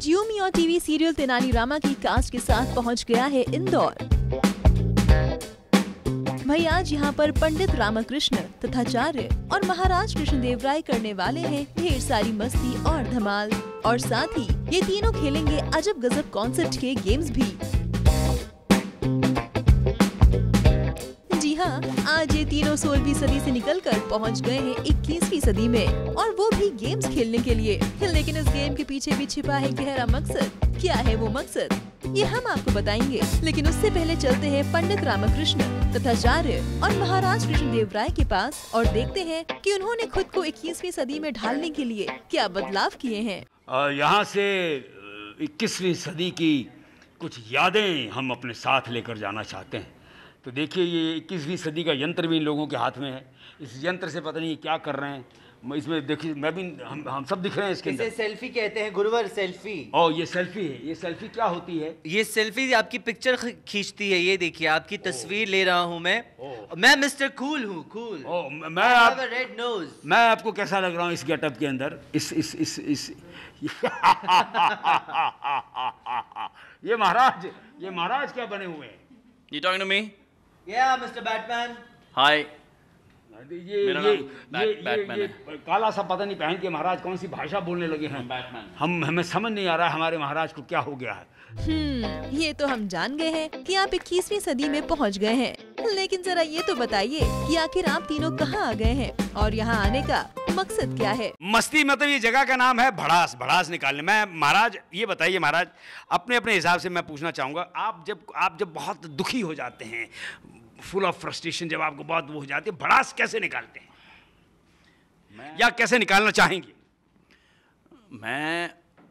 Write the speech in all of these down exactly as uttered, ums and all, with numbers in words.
आज यूमी और TV serial Tenali Rama की कास्ट के साथ पहुंच गया है इंदौर। भाई आज यहाँ पर पंडित रामकृष्ण, तथाचार्य और महाराज कृष्णदेव राय करने वाले हैं ढेर सारी मस्ती और धमाल। और साथ ही ये तीनों खेलेंगे अजब गजब कॉन्सेप्ट के गेम्स भी। जी हाँ, आज ये तीनों सोलहवीं सदी से निकलकर पहुँच गए हैं इक्कीसवीं सदी में, और वो भी गेम्स खेलने के लिए। लेकिन इस गेम के पीछे भी छिपा है गहरा मकसद। क्या है वो मकसद, ये हम आपको बताएंगे। लेकिन उससे पहले चलते हैं पंडित रामकृष्ण, तथाचार्य और महाराज कृष्णदेव राय के पास और देखते हैं कि उन्होंने खुद को इक्कीसवीं सदी में ढालने के लिए क्या बदलाव किए हैं। यहाँ से इक्कीसवीं सदी की कुछ यादें हम अपने साथ लेकर जाना चाहते हैं। तो देखिए, ये इक्कीसवीं सदी का यंत्र भी इन लोगों के हाथ में है। इस यंत्र से पता नहीं क्या कर रहे हैं। इसमें देखिए, मैं भी हम हम सब दिख रहे हैं इसके अंदर। इसे सेल्फी कहते हैं गुरुवर, सेल्फी। ओ, ये सेल्फी है। ये सेल्फी क्या होती है? ये सेल्फी आपकी पिक्चर खींचती है। ये देखिए, आपकी तस्वीर ले रहा हूँ मैं। मैं मिस्टर कूल हूँ, कूल। ओ, मैं आप रेड नोज। मैं आपको कैसा लग रहा हूँ इस गेटअप के अंदर? इस इस इस इस ये महाराज ये महाराज क्या बने हुए हैं? You talking to me? Yeah, mister Batman. Hi. ये मेरा ये, नाम ये, बैट, बैटमैन ये, है। ये काला सा पता नहीं पहन के महाराज कौन सी भाषा बोलने लगे हैं। बैटमैन। हम हमें समझ नहीं आ रहा है हमारे महाराज को क्या हो गया है। हम्म, ये तो हम जान गए हैं कि आप इक्कीसवीं सदी में पहुंच गए हैं। लेकिन जरा ये तो बताइए कि आखिर आप तीनों कहाँ आ गए हैं और यहाँ आने का मकसद क्या है? मस्ती मतलब ये जगह का नाम है भड़ास। भड़ास निकालने। मैं महाराज ये बताइए महाराज, अपने अपने हिसाब से मैं पूछना चाहूँगा, आप जब आप जब बहुत दुखी हो जाते हैं, फुल ऑफ फ्रस्ट्रेशन, जब आपको बहुत वो हो जाती है, भड़ास कैसे निकालते हैं या कैसे निकालना चाहेंगे? मैं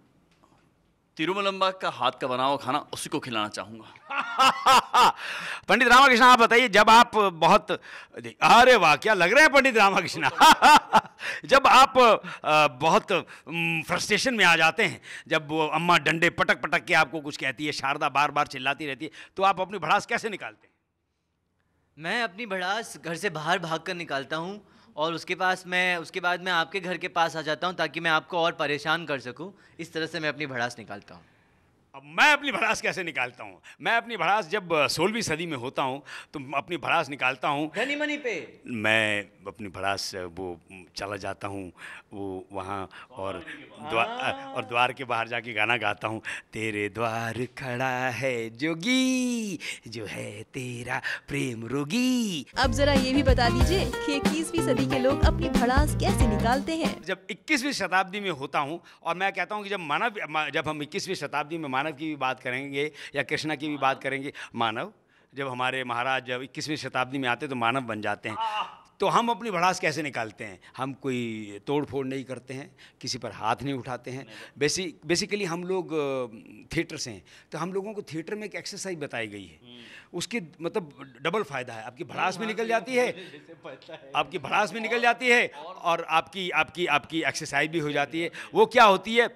तिरुमलम्बा का हाथ का बना हुआ खाना उसी को खिलाना चाहूंगा। पंडित रामकृष्ण, आप बताइए, जब आप बहुत, अरे वाह, क्या लग रहे हैं पंडित रामकृष्ण। जब आप बहुत फ्रस्ट्रेशन में आ जाते हैं, जब वो अम्मा डंडे पटक पटक के आपको कुछ कहती है, शारदा बार बार चिल्लाती रहती है, तो आप अपनी भड़ास कैसे निकालते हैं? मैं अपनी भड़ास घर से बाहर भाग कर निकालता हूँ, और उसके पास मैं उसके बाद मैं आपके घर के पास आ जाता हूँ ताकि मैं आपको और परेशान कर सकूँ। इस तरह से मैं अपनी भड़ास निकालता हूँ। अब मैं अपनी भड़ास कैसे निकालता हूँ? मैं अपनी भड़ास जब सोलहवीं सदी में होता हूँ तो अपनी भड़ास निकालता हूँ धनी मनी पे। मैं अपनी भड़ास वो चला जाता हूँ वो वहाँ, और द्वार और द्वार के बाहर जाके गाना गाता हूँ। तेरे द्वार खड़ा है जोगी, जो है तेरा प्रेम रोगी। अब जरा ये भी बता दीजिए कि इक्कीसवीं सदी के लोग अपनी भड़ास कैसे निकालते हैं? जब इक्कीसवीं शताब्दी में होता हूँ, और मैं कहता हूँ कि जब मानव जब हम इक्कीसवीं शताब्दी में मानव की भी बात करेंगे या कृष्णा की भी बात करेंगे, मानव जब हमारे महाराज जब इक्कीसवीं शताब्दी में आते तो मानव बन जाते हैं, तो हम अपनी भड़ास कैसे निकालते हैं? हम कोई तोड़ फोड़ नहीं करते हैं, किसी पर हाथ नहीं उठाते हैं। बेसिक बेसिकली हम लोग थिएटर से हैं, तो हम लोगों को थिएटर में एक एक्सरसाइज बताई गई है, उसके मतलब डबल फायदा है। आपकी भड़ास भी निकल जाती है, आपकी भड़ास भी निकल जाती है, और आपकी आपकी आपकी एक्सरसाइज भी हो जाती है। वो क्या होती है?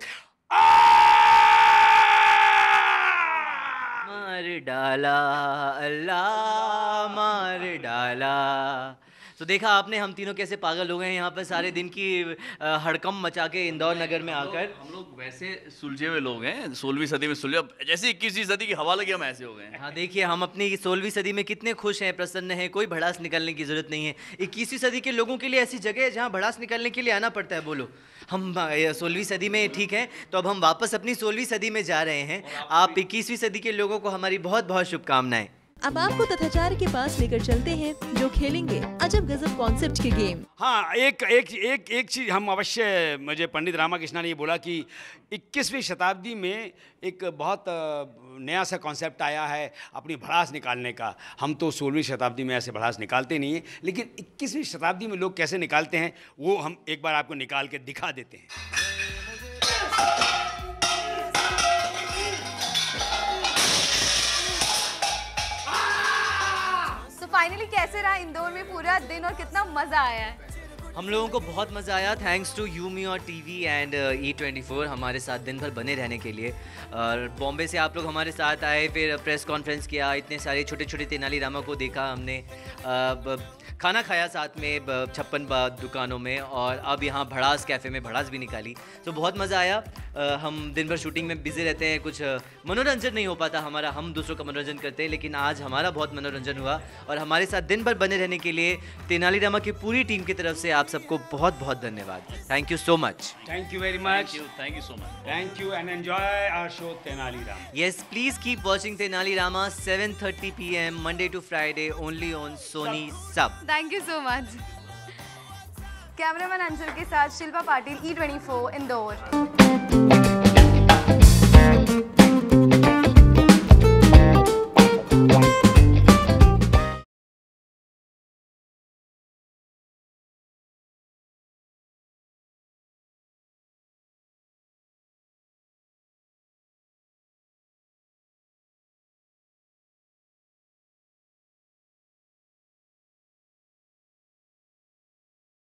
मार डाला अल्लाह, मार डाला। तो देखा आपने, हम तीनों कैसे पागल हो गए हैं यहाँ पर सारे दिन की हड़कम मचा के इंदौर नगर में आकर। हम लोग वैसे सुलझे हुए लोग हैं, सोलहवीं सदी में सुलझे, जैसे इक्कीसवीं सदी की हवा लगी हम ऐसे हो गए हैं। हाँ देखिए, हम अपनी सोलहवीं सदी में कितने खुश हैं, प्रसन्न हैं, कोई भड़ास निकालने की जरूरत नहीं है। इक्कीसवीं सदी के लोगों के लिए ऐसी जगह है जहाँ भड़ास निकालने के लिए आना पड़ता है। बोलो, हम सोलहवीं सदी में ठीक है, तो अब हम वापस अपनी सोलहवीं सदी में जा रहे हैं। आप इक्कीसवीं सदी के लोगों को हमारी बहुत बहुत शुभकामनाएं। अब आपको तथाचार्य के पास लेकर चलते हैं, जो खेलेंगे अजब गजब कॉन्सेप्ट के गेम। हाँ, एक एक एक एक चीज़ हम अवश्य, मुझे पंडित रामकृष्ण ने ये बोला कि इक्कीसवीं शताब्दी में एक बहुत नया सा कॉन्सेप्ट आया है अपनी भड़ास निकालने का। हम तो सोलहवीं शताब्दी में ऐसे भड़ास निकालते नहीं हैं, लेकिन इक्कीसवीं शताब्दी में लोग कैसे निकालते हैं वो हम एक बार आपको निकाल के दिखा देते हैं। फाइनली कैसे रहा इंदौर में पूरा दिन और कितना मजा आया है? हम लोगों को बहुत मज़ा आया, थैंक्स टू यूमी और TV and E twenty four हमारे साथ दिन भर बने रहने के लिए। और बॉम्बे से आप लोग हमारे साथ आए, फिर प्रेस कॉन्फ्रेंस किया, इतने सारे छोटे छोटे तेनाली रामा को देखा हमने, खाना खाया साथ में छप्पन दुकानों में, और अब यहाँ भड़ास कैफ़े में भड़ास भी निकाली, तो बहुत मज़ा आया। अ, हम दिन भर शूटिंग में बिजी रहते हैं, कुछ अ, मनोरंजन नहीं हो पाता हमारा, हम दूसरों का मनोरंजन करते हैं, लेकिन आज हमारा बहुत मनोरंजन हुआ और हमारे साथ दिन भर बने रहने के लिए तेनाली रामा की पूरी टीम की तरफ से आप सबको बहुत बहुत धन्यवाद। Thank you so much. Thank you very much. Thank you thank you so much. Thank you and enjoy our show Tenali Rama. Yes, please keep watching Tenali Rama seven thirty p m Monday to Friday only on Sony Sub. Thank you so much. Cameraman Anshul के साथ Shilpa Patil, E twenty four Indore.